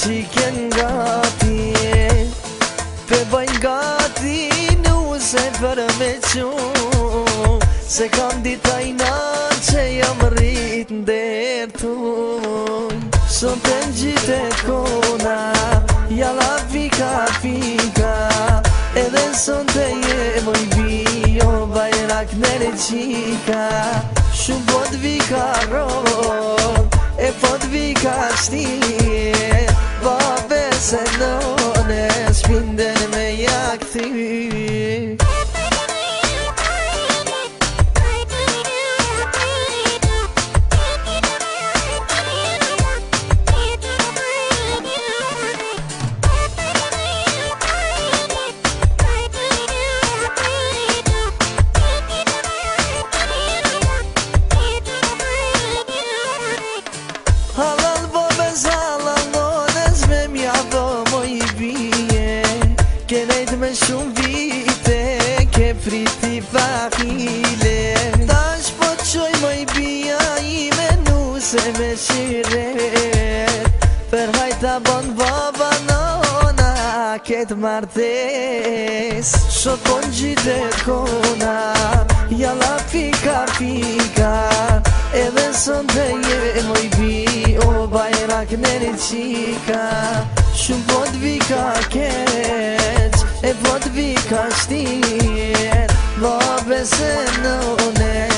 qiken gati Pe bajnë gati nuse për me qu Se kam dita i nanë që jam rrit ndërtuj Sot e n'gjite kona Jalla fika fika Edhe sot e jemoj bio Bajrak nere qika Shumë pot vika rol E pot vika shtir Babe se none Shpinden me jakti Halal babes halal nones me mjado moj bije Kenejt me shumë vite ke friti fahile Tash po qoj moj bia ime nuse me shiret Për hajta bon baba nona ket martes Shot po n'gjite kona Jalla fika fika Edhe sot e jemoj bio Bajrak nere qika Shumë pot vika keq E pot vika shtir Babe se none